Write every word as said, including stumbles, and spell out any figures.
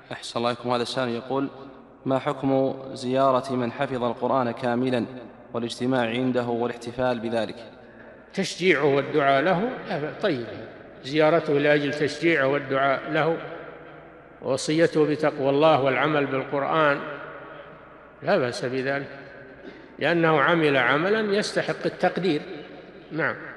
أحسن الله إليكم. هذا السائل يقول: ما حكم زيارة من حفظ القرآن كاملا والاجتماع عنده والاحتفال بذلك؟ تشجيعه والدعاء له طيب، زيارته لأجل تشجيعه والدعاء له، ووصيته بتقوى الله والعمل بالقرآن لا بأس بذلك، لأنه عمل عملا يستحق التقدير. نعم.